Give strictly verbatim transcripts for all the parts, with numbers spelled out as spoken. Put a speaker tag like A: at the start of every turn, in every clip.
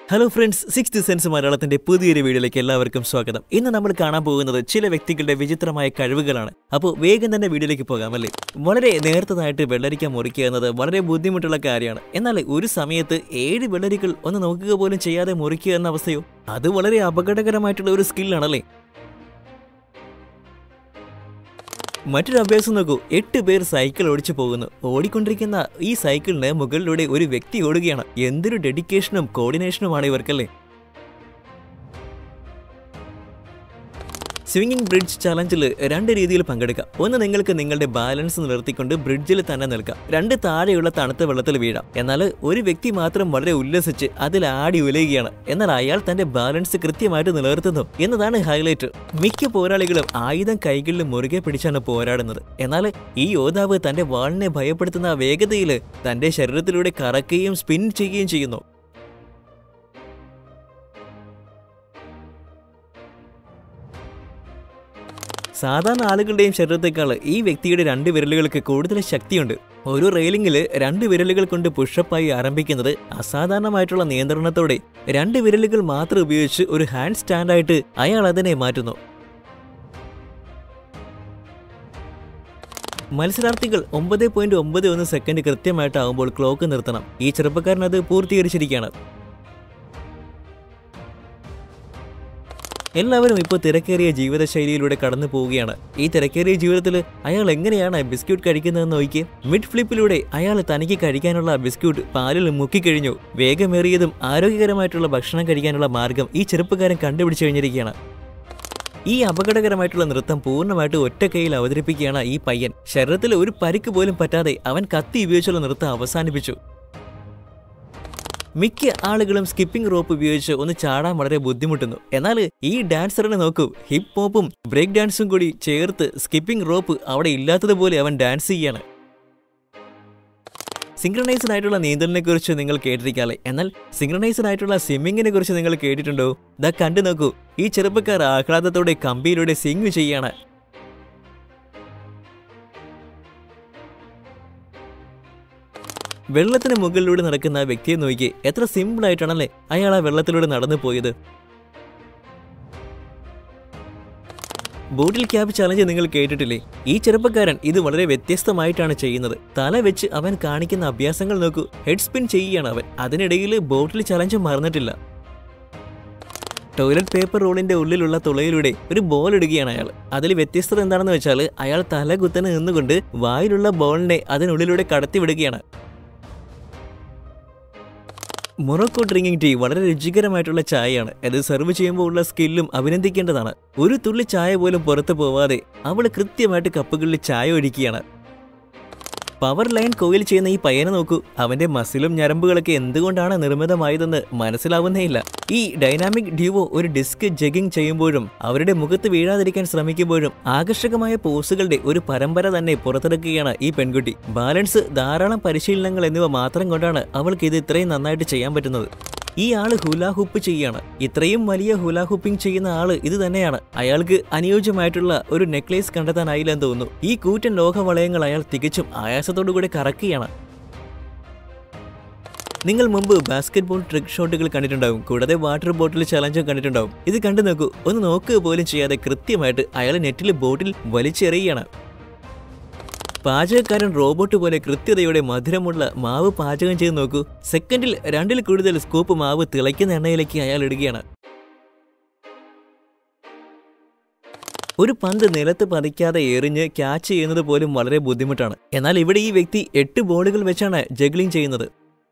A: Hello friends, sixth sense മലയാളത്തിന്റെ പുതിയൊരു വീഡിയോയിലേക്ക് എല്ലാവർക്കും സ്വാഗതം. ഇന്ന് നമ്മൾ കാണാൻ പോകുന്നത് ചില വ്യക്തികളുടെ വിചിത്രമായ കഴിവുകളാണ്. അപ്പോൾ വേഗം തന്നെ വീഡിയോയിലേക്ക് പോകാം അല്ലേ. വളരെ നേരത്തതായിട്ട് വെള്ളരിക്ക മുറിക്കുക എന്നത് വളരെ ബുദ്ധിമുട്ടുള്ള കാര്യമാണ്. എന്നാൽ ഒരു സമയത്ത് ഏഴ് വെള്ളരികൾ ഒന്ന് നോക്കുക പോലും ചെയ്യാതെ മുറിക്കുക എന്ന അവസ്ഥയോ, അത് വളരെ അപകടകരമായിട്ടുള്ള ഒരു സ്കില്ലാണല്ലേ. മറ്റൊരു അഭ്യാസം നോക്കൂ. എട്ട് പേർ സൈക്കിൾ ഓടിച്ചു പോകുന്നു. ഓടിക്കൊണ്ടിരിക്കുന്ന ഈ സൈക്കിളിന് മുകളിലൂടെ ഒരു വ്യക്തി ഓടുകയാണ്. എന്തൊരു ഡെഡിക്കേഷനും കോർഡിനേഷനുമാണ് ഇവർക്കല്ലേ. സ്വിംഗിംഗ് ബ്രിഡ്ജ് ചലഞ്ചിൽ രണ്ട് രീതിയിൽ പങ്കെടുക്കാം. ഒന്ന്, നിങ്ങൾക്ക് നിങ്ങളുടെ ബാലൻസ് നിലർത്തിക്കൊണ്ട് ബ്രിഡ്ജിൽ തന്നെ നിൽക്കാം. രണ്ട്, താഴെയുള്ള തണുത്ത വെള്ളത്തിൽ വീഴാം. എന്നാൽ ഒരു വ്യക്തി മാത്രം വളരെ ഉല്ലസിച്ച് അതിൽ ആടി ഉലയുകയാണ്. എന്നാൽ അയാൾ തന്റെ ബാലൻസ് കൃത്യമായിട്ട് നിലനിർത്തുന്നു എന്നതാണ് ഹൈലൈറ്റ്. മിക്ക പോരാളികളും ആയുധം കൈകളിൽ മുറുകെ പിടിച്ചാണ് പോരാടുന്നത്. എന്നാൽ ഈ യോദ്ധാവ് തന്റെ വാളിനെ ഭയപ്പെടുത്തുന്ന വേഗതയിൽ തന്റെ ശരീരത്തിലൂടെ കറക്കുകയും സ്പിൻ ചെയ്യുകയും ചെയ്യുന്നു. സാധാരണ ആളുകളുടെയും ശരീരത്തെക്കാൾ ഈ വ്യക്തിയുടെ രണ്ട് വിരലുകൾക്ക് കൂടുതൽ ശക്തിയുണ്ട്. ഒരു റെയിലിംഗിൽ രണ്ട് വിരലുകൾ കൊണ്ട് പുഷപ്പായി ആരംഭിക്കുന്നത് അസാധാരണമായിട്ടുള്ള നിയന്ത്രണത്തോടെ രണ്ട് വിരലുകൾ മാത്രം ഉപയോഗിച്ച് ഒരു ഹാൻഡ് സ്റ്റാൻഡായിട്ട് അയാൾ അതിനെ മാറ്റുന്നു. മത്സരാർത്ഥികൾ ഒമ്പത് പോയിന്റ് ഒമ്പത് ഒന്ന് സെക്കൻഡ് കൃത്യമായിട്ടാകുമ്പോൾ ക്ലോക്ക് നിർത്തണം. ഈ ചെറുപ്പക്കാരൻ അത് പൂർത്തീകരിച്ചിരിക്കുകയാണ്. എല്ലാവരും ഇപ്പോൾ തിരക്കേറിയ ജീവിതശൈലിയിലൂടെ കടന്നു പോവുകയാണ്. ഈ തിരക്കേറിയ ജീവിതത്തിൽ അയാൾ എങ്ങനെയാണ് ബിസ്ക്യൂട്ട് കഴിക്കുന്നതെന്ന് നോക്കി. മിഡ് ഫ്ലിപ്പിലൂടെ അയാൾ തനിക്ക് കഴിക്കാനുള്ള ബിസ്ക്യൂട്ട് പാലിൽ മുക്കിക്കഴിഞ്ഞു. വേഗമേറിയതും ആരോഗ്യകരമായിട്ടുള്ള ഭക്ഷണം കഴിക്കാനുള്ള മാർഗം ഈ ചെറുപ്പക്കാരൻ കണ്ടുപിടിച്ചു കഴിഞ്ഞിരിക്കുകയാണ്. ഈ അപകടകരമായിട്ടുള്ള നൃത്തം പൂർണ്ണമായിട്ട് ഒറ്റ കൈയിൽ അവതരിപ്പിക്കുകയാണ് ഈ പയ്യൻ. ശരീരത്തിൽ ഒരു പരിക്ക് പോലും പറ്റാതെ അവൻ കത്തി ഉപയോഗിച്ചുള്ള നൃത്തം അവസാനിപ്പിച്ചു. മിക്ക ആളുകളും സ്കിപ്പിംഗ് റോപ്പ് ഉപയോഗിച്ച് ഒന്ന് ചാടാൻ വളരെ ബുദ്ധിമുട്ടുന്നു. എന്നാൽ ഈ ഡാൻസറിനെ നോക്കൂ. ഹിപ്പ് ഹോപ്പും ബ്രേക്ക് ഡാൻസും കൂടി ചേർത്ത് സ്കിപ്പിംഗ് റോപ്പ് അവിടെ ഇല്ലാത്തതുപോലെ അവൻ ഡാൻസ് ചെയ്യാണ്. സിംഗ്രണൈസ്ഡ് ആയിട്ടുള്ള നീന്തലിനെ കുറിച്ച് നിങ്ങൾ കേട്ടിരിക്കാല്ലേ. എന്നാൽ സിംഗ്രണൈസ്ഡ് ആയിട്ടുള്ള സ്വിമ്മിങ്ങിനെ കുറിച്ച് നിങ്ങൾ കേട്ടിട്ടുണ്ടോ? ദാ കണ്ടു നോക്കൂ. ഈ ചെറുപ്പക്കാർ ആഹ്ലാദത്തോടെ കമ്പിയിലൂടെ സ്വിങ് ചെയ്യാണ്. വെള്ളത്തിന് മുകളിലൂടെ നടക്കുന്ന വ്യക്തിയെ നോക്കി. എത്ര സിമ്പിൾ ആയിട്ടാണല്ലേ അയാൾ ആ വെള്ളത്തിലൂടെ നടന്നു പോയത്. ബോട്ടിൽ ക്യാപ്പ് ചലഞ്ച് നിങ്ങൾ കേട്ടിട്ടില്ലേ? ഈ ചെറുപ്പക്കാരൻ ഇത് വളരെ വ്യത്യസ്തമായിട്ടാണ് ചെയ്യുന്നത്. തല വെച്ച് അവൻ കാണിക്കുന്ന അഭ്യാസങ്ങൾ നോക്കൂ. ഹെഡ് സ്പിൻ ചെയ്യുകയാണ് അവൻ. അതിനിടയിൽ ബോട്ടിൽ ചലഞ്ച് മറന്നിട്ടില്ല. ടോയ്ലറ്റ് പേപ്പർ റോളിന്റെ ഉള്ളിലുള്ള തുളയിലൂടെ ഒരു ബോൾ ഇടുകയാണ് അയാൾ. അതിൽ വ്യത്യസ്തത എന്താണെന്ന് വെച്ചാൽ അയാൾ തല കുത്തനെ നിന്നുകൊണ്ട് വായിലുള്ള ബോളിനെ അതിനുള്ളിലൂടെ കടത്തിവിടുകയാണ്. മൊറോക്കോ ഡ്രിങ്കിങ് ടീ വളരെ രുചികരമായിട്ടുള്ള ചായയാണ്. അത് സെർവ് ചെയ്യുമ്പോൾ ഉള്ള സ്കില്ലും അഭിനന്ദിക്കേണ്ടതാണ്. ഒരു തുള്ളി ചായ പോലും പുറത്തു പോവാതെ അവൾ കൃത്യമായിട്ട് കപ്പുകളിൽ ചായ ഒഴിക്കുകയാണ്. പവർ ലൈൻ കോയിൽ ചെയ്യുന്ന ഈ പയ്യനെ നോക്കൂ. അവന്റെ മസിലും ഞരമ്പുകളൊക്കെ എന്തുകൊണ്ടാണ് നിർമ്മിതമായതെന്ന് മനസ്സിലാവുന്നേയില്ല. ഈ ഡൈനാമിക് ഡ്യൂവോ ഒരു ഡിസ്ക് ജഗിങ് ചെയ്യുമ്പോഴും അവരുടെ മുഖത്ത് വീഴാതിരിക്കാൻ ശ്രമിക്കുമ്പോഴും ആകർഷകമായ പോസുകളുടെ ഒരു പരമ്പര തന്നെ പുറത്തെടുക്കുകയാണ് ഈ പെൺകുട്ടി. ബാലൻസ്, ധാരാളം പരിശീലനങ്ങൾ എന്നിവ മാത്രം കൊണ്ടാണ് അവൾക്ക് ഇത് ഇത്രയും നന്നായിട്ട് ചെയ്യാൻ പറ്റുന്നത്. ഈ ആള് ഹുലാഹുപ്പ് ചെയ്യാണ്. ഇത്രയും വലിയ ഹുലാഹുപ്പിംഗ് ചെയ്യുന്ന ആള് ഇത് തന്നെയാണ്. അയാൾക്ക് അനുയോജ്യമായിട്ടുള്ള ഒരു നെക്ലേസ് കണ്ടെത്താനായില്ലെന്ന് തോന്നുന്നു. ഈ കൂറ്റൻ ലോഹവളയങ്ങൾ അയാൾ തികച്ചും ആയാസത്തോടു കൂടി കറക്കുകയാണ്. നിങ്ങൾ മുമ്പ് ബാസ്കറ്റ് ബോൾ ട്രിക്ക് ഷോട്ടുകൾ കണ്ടിട്ടുണ്ടാവും. കൂടാതെ വാട്ടർ ബോട്ടിൽ ചലഞ്ചും കണ്ടിട്ടുണ്ടാവും. ഇത് കണ്ടു നോക്കൂ. ഒന്ന് നോക്കുക പോലും ചെയ്യാതെ കൃത്യമായിട്ട് അയാൾ നെറ്റിൽ ബോട്ടിൽ വലിച്ചെറിയുകയാണ്. പാചകക്കാരൻ റോബോട്ട് പോലെ കൃത്യതയോടെ മധുരമുള്ള മാവ് പാചകം ചെയ്ത് നോക്കൂ. സെക്കൻഡിൽ രണ്ടിൽ കൂടുതൽ സ്കൂപ്പ് മാവ് തിളയ്ക്കുന്ന എണ്ണയിലേക്ക് അയാൾ ഇടുകയാണ്. ഒരു പന്ത് നിലത്ത് പതിക്കാതെ എറിഞ്ഞ് ക്യാച്ച് ചെയ്യുന്നത് പോലും വളരെ ബുദ്ധിമുട്ടാണ്. എന്നാൽ ഇവിടെ ഈ വ്യക്തി എട്ട് ബോളുകൾ വെച്ചാണ് ജഗ്ലിംഗ് ചെയ്യുന്നത്.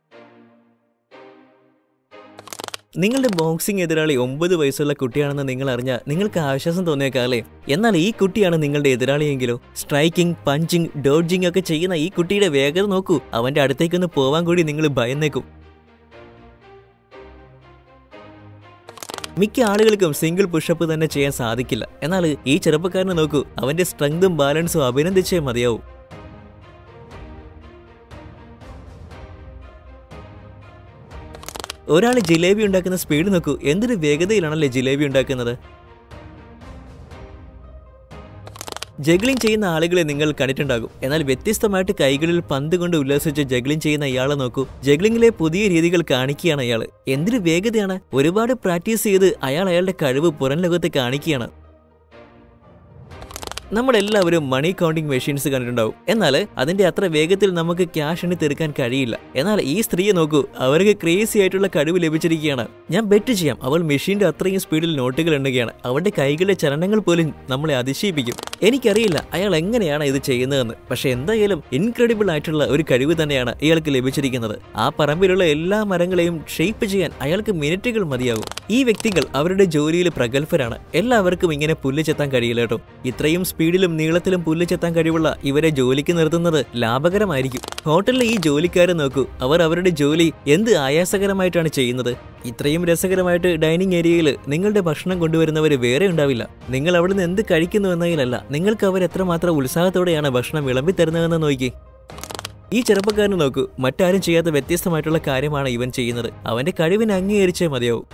A: നിങ്ങളുടെ ബോക്സിംഗ് എതിരാളി ഒമ്പത് വയസ്സുള്ള കുട്ടിയാണെന്ന് നിങ്ങൾ അറിഞ്ഞാൽ നിങ്ങൾക്ക് ആശ്വാസം തോന്നിയേക്കാല്ലേ. എന്നാൽ ഈ കുട്ടിയാണ് നിങ്ങളുടെ എതിരാളിയെങ്കിലോ? സ്ട്രൈക്കിംഗ്, പഞ്ചിങ്, ഡോഡ്ജിങ് ഒക്കെ ചെയ്യുന്ന ഈ കുട്ടിയുടെ വേഗത നോക്കൂ. അവന്റെ അടുത്തേക്കൊന്ന് പോവാൻ കൂടി നിങ്ങൾ ഭയന്നേക്കും. മിക്ക ആളുകൾക്കും സിംഗിൾ പുഷപ്പ് തന്നെ ചെയ്യാൻ സാധിക്കില്ല. എന്നാൽ ഈ ചെറുപ്പക്കാരനെ നോക്കൂ. അവന്റെ സ്ട്രെങ്തും ബാലൻസും അഭിനന്ദിച്ചേ മതിയാവും. ഒരാൾ ജിലേബി ഉണ്ടാക്കുന്ന സ്പീഡ് നോക്കൂ. എന്തൊരു വേഗതയിലാണല്ലേ ജിലേബി ഉണ്ടാക്കുന്നത്. ജഗ്ലിംഗ് ചെയ്യുന്ന ആളുകളെ നിങ്ങൾ കണ്ടിട്ടുണ്ടാകും. എന്നാൽ വ്യത്യസ്തമായിട്ട് കൈകളിൽ പന്ത് കൊണ്ട് ഉല്ലസിച്ച് ജഗ്ലിംഗ് ചെയ്യുന്ന ഇയാളെ നോക്കൂ. ജഗ്ലിംഗിലെ പുതിയ രീതികൾ കാണിക്കുകയാണ് അയാൾ. എന്തൊരു വേഗതയാണ്! ഒരുപാട് പ്രാക്ടീസ് ചെയ്ത് അയാൾ അയാളുടെ കഴിവ് പുറം ലോകത്തെ കാണിക്കുകയാണ്. നമ്മളെല്ലാവരും മണി കൗണ്ടിങ് മെഷീൻസ് കണ്ടിട്ടുണ്ടാവും. എന്നാൽ അതിന്റെ അത്ര വേഗത്തിൽ നമുക്ക് ക്യാഷ് എണ്ണി തീർക്കാൻ കഴിയില്ല. എന്നാൽ ഈ സ്ത്രീയെ നോക്കൂ, അവർക്ക് ക്രേസി ആയിട്ടുള്ള കഴിവ് ലഭിച്ചിരിക്കുകയാണ്. ഞാൻ ബെറ്റ് ചെയ്യാം അവൾ മെഷീന്റെ അത്രയും സ്പീഡിൽ നോട്ടുകൾ എണ്ണുകയാണ്. അവളുടെ കൈകളിലെ ചലനങ്ങൾ പോലും നമ്മളെ അതിശയിപ്പിക്കും. എനിക്കറിയില്ല അയാൾ എങ്ങനെയാണ് ഇത് ചെയ്യുന്നതെന്ന്. പക്ഷെ എന്തായാലും ഇൻക്രെഡിബിൾ ആയിട്ടുള്ള ഒരു കഴിവ് തന്നെയാണ് ഇയാൾക്ക് ലഭിച്ചിരിക്കുന്നത്. ആ പറമ്പിലുള്ള എല്ലാ മരങ്ങളെയും ഷേപ്പ് ചെയ്യാൻ അയാൾക്ക് മിനിറ്റുകൾ മതിയാകും. ഈ വ്യക്തികൾ അവരുടെ ജോലിയിൽ പ്രഗത്ഭരാണ്. എല്ലാവർക്കും ഇങ്ങനെ പുല്ല് ചെത്താൻ കഴിയില്ല കേട്ടോ. ഇത്രയും സ്പീഡിലും നീളത്തിലും പുല്ല് ചെത്താൻ കഴിവുള്ള ഇവരെ ജോലിക്ക് നിർത്തുന്നത് ലാഭകരമായിരിക്കും. ഹോട്ടലിലെ ഈ ജോലിക്കാരെ നോക്കൂ, അവർ അവരുടെ ജോലി എന്ത് ആയാസകരമായിട്ടാണ് ചെയ്യുന്നത്. ഇത്രയും രസകരമായിട്ട് ഡൈനിങ് ഏരിയയിൽ നിങ്ങളുടെ ഭക്ഷണം കൊണ്ടുവരുന്നവർ വേറെ ഉണ്ടാവില്ല. നിങ്ങൾ അവിടുന്ന് എന്ത് കഴിക്കുന്നു എന്നതിലല്ല, നിങ്ങൾക്ക് അവർ എത്രമാത്രം ഉത്സാഹത്തോടെയാണ് ഭക്ഷണം വിളമ്പി തരുന്നതെന്ന് നോക്കി. ഈ ചെറുപ്പക്കാരന് നോക്കൂ, മറ്റാരും ചെയ്യാത്ത വ്യത്യസ്തമായിട്ടുള്ള കാര്യമാണ് ഇവൻ ചെയ്യുന്നത്. അവന്റെ കഴിവിനെ അംഗീകരിച്ചേ മതിയാവും.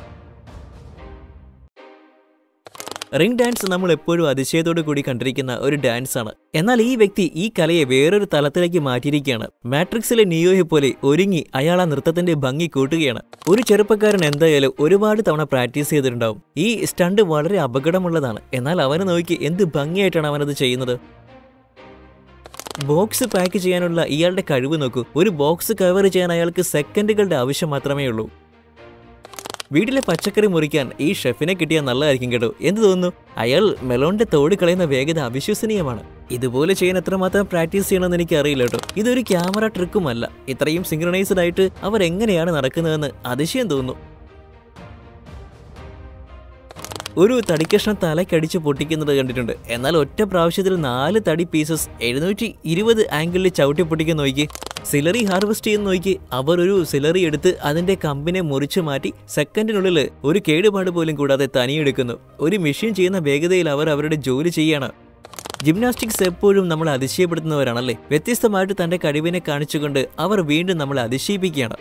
A: റിംഗ് ഡാൻസ് നമ്മൾ എപ്പോഴും അതിശയത്തോടു കൂടി കണ്ടിരിക്കുന്ന ഒരു ഡാൻസ് ആണ്. എന്നാൽ ഈ വ്യക്തി ഈ കലയെ വേറൊരു തലത്തിലേക്ക് മാറ്റിയിരിക്കുകയാണ്. മാട്രിക്സിലെ നിയോയെ പോലെ ഒരുങ്ങി അയാൾ ആ നൃത്തത്തിന്റെ ഭംഗി കൂട്ടുകയാണ്. ഒരു ചെറുപ്പക്കാരൻ എന്തായാലും ഒരുപാട് തവണ പ്രാക്ടീസ് ചെയ്തിട്ടുണ്ടാവും. ഈ സ്റ്റണ്ട് വളരെ അപകടമുള്ളതാണ്. എന്നാൽ അവനെ നോക്കി എന്ത് ഭംഗിയായിട്ടാണ് അവനത് ചെയ്യുന്നത്. ബോക്സ് പാക്ക് ചെയ്യാനുള്ള ഇയാളുടെ കഴിവ് നോക്കൂ. ഒരു ബോക്സ് കവർ ചെയ്യാൻ അയാൾക്ക് സെക്കൻഡുകളുടെ ആവശ്യം മാത്രമേ ഉള്ളൂ. വീട്ടിലെ പച്ചക്കറി മുറിക്കാൻ ഈ ഷെഫിനെ കിട്ടിയാൽ നല്ലതായിരിക്കും കേട്ടോ. എന്ത് തോന്നുന്നു? അയാൾ മെലോണിന്റെ തോട് കളയുന്ന വേഗത അവിശ്വസനീയമാണ്. ഇതുപോലെ ചെയ്യാൻ എത്രമാത്രം പ്രാക്ടീസ് ചെയ്യണമെന്ന് എനിക്ക് അറിയില്ല കേട്ടോ. ഇതൊരു ക്യാമറ ട്രിക്കുമല്ല. ഇത്രയും സിങ്ക്രണൈസ്ഡ് ആയിട്ട് അവർ എങ്ങനെയാണ് നടക്കുന്നതെന്ന് അതിശയം തോന്നുന്നു. ഒരു തടിക്കഷ്ണം തലക്കടിച്ച് പൊട്ടിക്കുന്നത് കണ്ടിട്ടുണ്ട്. എന്നാൽ ഒറ്റ പ്രാവശ്യത്തിൽ നാല് തടി പീസസ് എഴുന്നൂറ്റി ഇരുപത് ആംഗിളിൽ ചവിട്ടി പൊട്ടിക്കുന്ന നോക്കി. സിലറി ഹാർവെസ്റ്റ് ചെയ്യുന്ന നോക്കി. അവർ ഒരു സിലറി എടുത്ത് അതിന്റെ കമ്പിനെ മുറിച്ചു മാറ്റി സെക്കൻഡിനുള്ളിൽ ഒരു കേടുപാട് പോലും കൂടാതെ തനിയെടുക്കുന്നു. ഒരു മെഷീൻ ചെയ്യുന്ന വേഗതയിൽ അവർ അവരുടെ ജോലി ചെയ്യാണ്. ജിംനാസ്റ്റിക്സ് എപ്പോഴും നമ്മളെ അതിശയപ്പെടുത്തുന്നവരാണല്ലേ. വ്യത്യസ്തമായിട്ട് തന്റെ കഴിവിനെ കാണിച്ചുകൊണ്ട് അവർ വീണ്ടും നമ്മളെ അതിശയിപ്പിക്കുകയാണ്.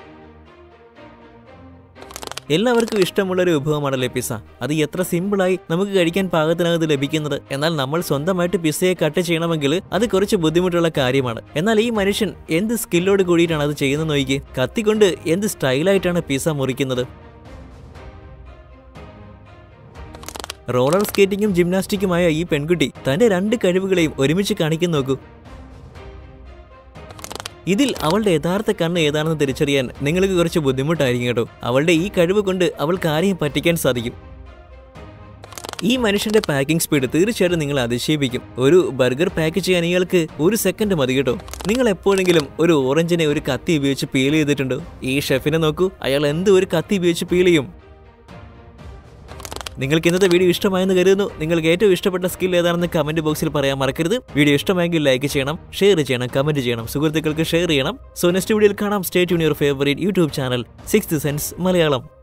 A: എല്ലാവർക്കും ഇഷ്ടമുള്ള ഒരു വിഭവമാണല്ലേ പിസ്സ. അത് എത്ര സിമ്പിളായി നമുക്ക് കഴിക്കാൻ പാകത്തിനകത്ത് ലഭിക്കുന്നത്. എന്നാൽ നമ്മൾ സ്വന്തമായിട്ട് പിസ്സയെ കട്ട് ചെയ്യണമെങ്കിൽ അത് കുറച്ച് ബുദ്ധിമുട്ടുള്ള കാര്യമാണ്. എന്നാൽ ഈ മനുഷ്യൻ എന്ത് സ്കില്ലോട് കൂടിയിട്ടാണ് അത് ചെയ്യുന്നത് നോക്കി. കത്തിക്കൊണ്ട് എന്ത് സ്റ്റൈലായിട്ടാണ് പിസ്സ മുറിക്കുന്നത്. റോളർ സ്കേറ്റിംഗും ജിംനാസ്റ്റിക്കുമായ ഈ പെൺകുട്ടി തന്റെ രണ്ട് കഴിവുകളെയും ഒരുമിച്ച് കാണിക്കുന്നു നോക്കൂ. ഇതിൽ അവളുടെ യഥാർത്ഥ കണ്ണ് ഏതാണെന്ന് തിരിച്ചറിയാൻ നിങ്ങൾക്ക് കുറച്ച് ബുദ്ധിമുട്ടായിരിക്കും കേട്ടോ. അവളുടെ ഈ കഴിവ് കൊണ്ട് അവൾക്ക് ആരെയും പറ്റിക്കാൻ സാധിക്കും. ഈ മനുഷ്യന്റെ പാക്കിംഗ് സ്പീഡ് തീർച്ചയായിട്ടും നിങ്ങൾ അതിശയിപ്പിക്കും. ഒരു ബർഗർ പാക്ക് ചെയ്യാൻ ഇയാൾക്ക് ഒരു സെക്കൻഡ് മതി കേട്ടോ. നിങ്ങൾ എപ്പോഴെങ്കിലും ഒരു ഓറഞ്ചിനെ ഒരു കത്തി ഉപയോഗിച്ച് പീൽ ചെയ്തിട്ടുണ്ടോ? ഈ ഷെഫിനെ നോക്കൂ, അയാൾ എന്ത് ഒരു കത്തി ഉപയോഗിച്ച് പീൽ ചെയ്യും. നിങ്ങൾക്ക് ഇന്നത്തെ വീഡിയോ ഇഷ്ടമായെന്ന് കരുതുന്നു. നിങ്ങൾക്ക് ഏറ്റവും ഇഷ്ടപ്പെട്ട സ്കിൽ ഏതാണെന്ന് കമന്റ് ബോക്സിൽ പറയാൻ മറക്കരുത്. വീഡിയോ ഇഷ്ടമായെങ്കിൽ ലൈക്ക് ചെയ്യണം, ഷെയർ ചെയ്യണം, കമന്റ് ചെയ്യണം, സുഹൃത്തുക്കൾക്ക് ഷെയർ ചെയ്യണം. സോ നെക്സ്റ്റ് വീഡിയോയിൽ കാണാം. Stay tune your favourite YouTube channel sixth sense Malayalam.